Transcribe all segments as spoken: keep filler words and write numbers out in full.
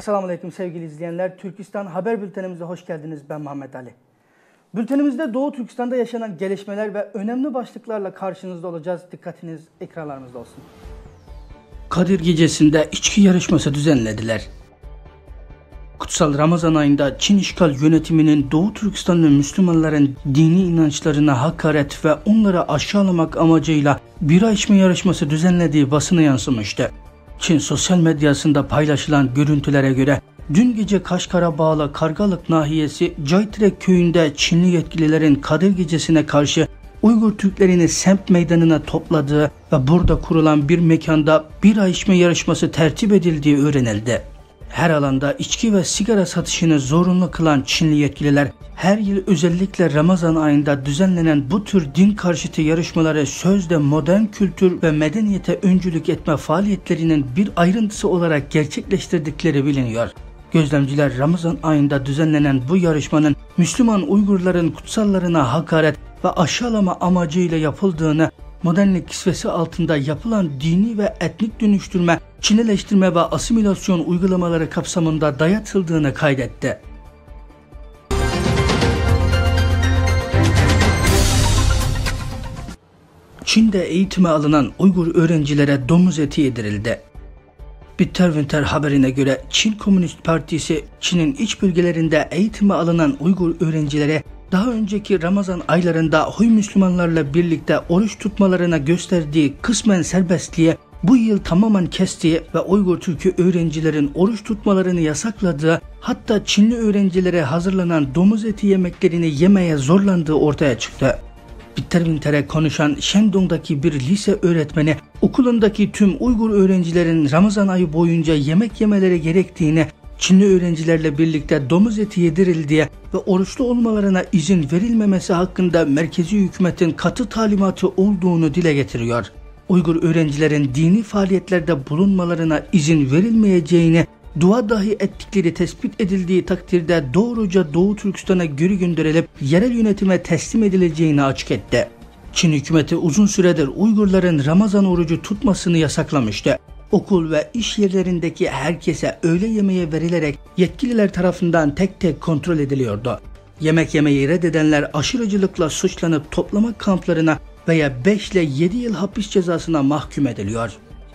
Selamünaleyküm sevgili izleyenler. Türkistan Haber Bültenimize hoş geldiniz. Ben Muhammed Ali. Bültenimizde Doğu Türkistan'da yaşanan gelişmeler ve önemli başlıklarla karşınızda olacağız. Dikkatiniz ekranlarımızda olsun. Kadir Gecesi'nde içki yarışması düzenlediler. Kutsal Ramazan ayında Çin işgal yönetiminin Doğu Türkistanlı Müslümanların dini inançlarına hakaret ve onları aşağılamak amacıyla bira içme yarışması düzenlediği basına yansımıştı. Çin sosyal medyasında paylaşılan görüntülere göre dün gece Kaşgar'a bağlı Kargalık nahiyesi Caytrek köyünde Çinli yetkililerin Kadir Gecesi'ne karşı Uygur Türklerini semt meydanına topladığı ve burada kurulan bir mekanda bira içme yarışması tertip edildiği öğrenildi. Her alanda içki ve sigara satışını zorunlu kılan Çinli yetkililer her yıl özellikle Ramazan ayında düzenlenen bu tür din karşıtı yarışmaları sözde modern kültür ve medeniyete öncülük etme faaliyetlerinin bir ayrıntısı olarak gerçekleştirdikleri biliniyor. Gözlemciler Ramazan ayında düzenlenen bu yarışmanın Müslüman Uygurların kutsallarına hakaret ve aşağılama amacıyla yapıldığını, modernlik kisvesi altında yapılan dini ve etnik dönüştürme, Çinileştirme ve asimilasyon uygulamaları kapsamında dayatıldığını kaydetti. Çin'de eğitime alınan Uygur öğrencilere domuz eti yedirildi. Bitterwinter haberine göre Çin Komünist Partisi, Çin'in iç bölgelerinde eğitime alınan Uygur öğrencilere daha önceki Ramazan aylarında Huy Müslümanlarla birlikte oruç tutmalarına gösterdiği kısmen serbestliğe bu yıl tamamen kestiği ve Uygur Türk'ü öğrencilerin oruç tutmalarını yasakladığı, hatta Çinli öğrencilere hazırlanan domuz eti yemeklerini yemeye zorlandığı ortaya çıktı. Bitterwinter'e konuşan Shandong'daki bir lise öğretmeni, okulundaki tüm Uygur öğrencilerin Ramazan ayı boyunca yemek yemeleri gerektiğini, Çinli öğrencilerle birlikte domuz eti yedirildiği ve oruçlu olmalarına izin verilmemesi hakkında merkezi hükümetin katı talimatı olduğunu dile getiriyor. Uygur öğrencilerin dini faaliyetlerde bulunmalarına izin verilmeyeceğini, dua dahi ettikleri tespit edildiği takdirde doğruca Doğu Türkistan'a geri gönderilip yerel yönetime teslim edileceğini açık etti. Çin hükümeti uzun süredir Uygurların Ramazan orucu tutmasını yasaklamıştı. Okul ve iş yerlerindeki herkese öğle yemeği verilerek yetkililer tarafından tek tek kontrol ediliyordu. Yemek yemeyi reddedenler aşırıcılıkla suçlanıp toplama kamplarına veya beş ile yedi yıl hapis cezasına mahkum ediliyor.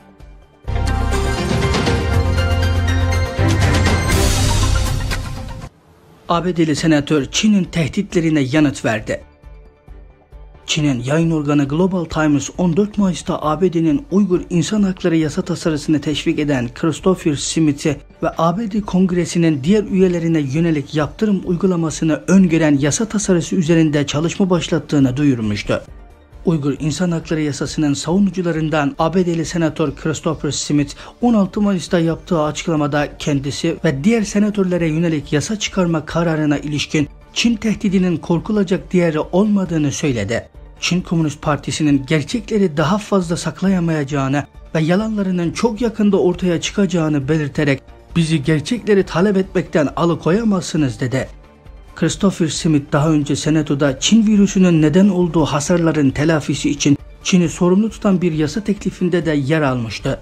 A B D'li senatör Çin'in tehditlerine yanıt verdi. Çin'in yayın organı Global Times on dört Mayıs'ta A B D'nin Uygur İnsan Hakları Yasa Tasarısını teşvik eden Christopher Smith'i ve A B D Kongresi'nin diğer üyelerine yönelik yaptırım uygulamasını öngören yasa tasarısı üzerinde çalışma başlattığını duyurmuştu. Uygur İnsan Hakları Yasası'nın savunucularından A B D'li senatör Christopher Smith on altı Mayıs'ta yaptığı açıklamada kendisi ve diğer senatörlere yönelik yasa çıkarma kararına ilişkin Çin tehdidinin korkulacak değeri olmadığını söyledi. Çin Komünist Partisi'nin gerçekleri daha fazla saklayamayacağını ve yalanlarının çok yakında ortaya çıkacağını belirterek bizi gerçekleri talep etmekten alıkoyamazsınız dedi. Christopher Smith daha önce Senato'da Çin virüsünün neden olduğu hasarların telafisi için Çin'i sorumlu tutan bir yasa teklifinde de yer almıştı.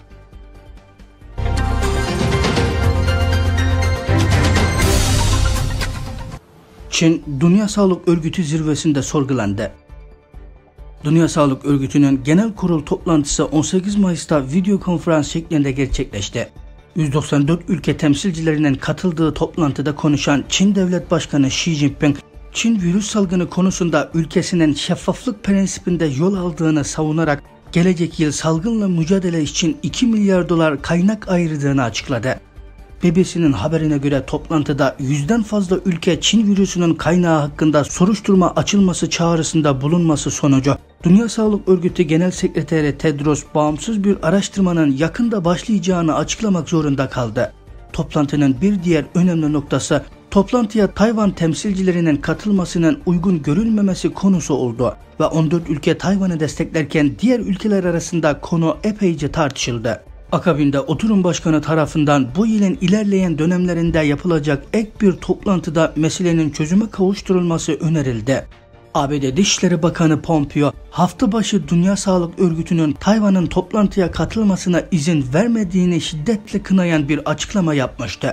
Çin, Dünya Sağlık Örgütü zirvesinde sorgulandı. Dünya Sağlık Örgütü'nün genel kurul toplantısı on sekiz Mayıs'ta video konferans şeklinde gerçekleşti. yüz doksan dört ülke temsilcilerinin katıldığı toplantıda konuşan Çin Devlet Başkanı Xi Jinping, Çin virüs salgını konusunda ülkesinin şeffaflık prensibinde yol aldığını savunarak gelecek yıl salgınla mücadele için iki milyar dolar kaynak ayırdığını açıkladı. B B C'nin haberine göre toplantıda yüzden fazla ülke Çin virüsünün kaynağı hakkında soruşturma açılması çağrısında bulunması sonucu Dünya Sağlık Örgütü Genel Sekreteri Tedros bağımsız bir araştırmanın yakında başlayacağını açıklamak zorunda kaldı. Toplantının bir diğer önemli noktası toplantıya Tayvan temsilcilerinin katılmasının uygun görülmemesi konusu oldu ve on dört ülke Tayvan'ı desteklerken diğer ülkeler arasında konu epeyce tartışıldı. Akabinde oturum başkanı tarafından bu yılın ilerleyen dönemlerinde yapılacak ek bir toplantıda meselenin çözüme kavuşturulması önerildi. A B D Dışişleri Bakanı Pompeo, hafta başı Dünya Sağlık Örgütü'nün Tayvan'ın toplantıya katılmasına izin vermediğini şiddetle kınayan bir açıklama yapmıştı.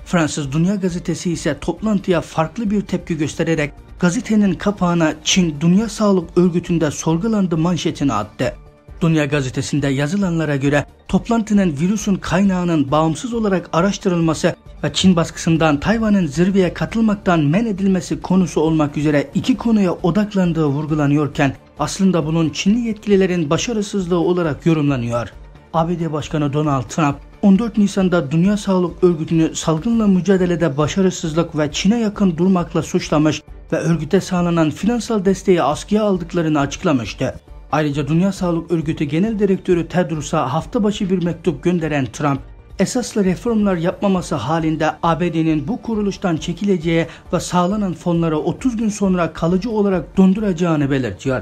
Fransız Dünya Gazetesi ise toplantıya farklı bir tepki göstererek gazetenin kapağına Çin Dünya Sağlık Örgütü'nde sorgulandı manşetini attı. Dünya Gazetesi'nde yazılanlara göre toplantının virüsün kaynağının bağımsız olarak araştırılması ve Çin baskısından Tayvan'ın zirveye katılmaktan men edilmesi konusu olmak üzere iki konuya odaklandığı vurgulanıyorken aslında bunun Çinli yetkililerin başarısızlığı olarak yorumlanıyor. A B D Başkanı Donald Trump on dört Nisan'da Dünya Sağlık Örgütü'nü salgınla mücadelede başarısızlık ve Çin'e yakın durmakla suçlamış ve örgüte sağlanan finansal desteği askıya aldıklarını açıklamıştı. Ayrıca Dünya Sağlık Örgütü Genel Direktörü Tedros'a hafta başı bir mektup gönderen Trump, esaslı reformlar yapmaması halinde A B D'nin bu kuruluştan çekileceği ve sağlanan fonları otuz gün sonra kalıcı olarak donduracağını belirtiyor.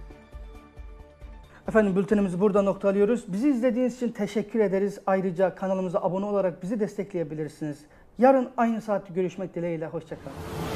Efendim bültenimizi burada noktalıyoruz. Bizi izlediğiniz için teşekkür ederiz. Ayrıca kanalımıza abone olarak bizi destekleyebilirsiniz. Yarın aynı saatte görüşmek dileğiyle. Hoşça kalın.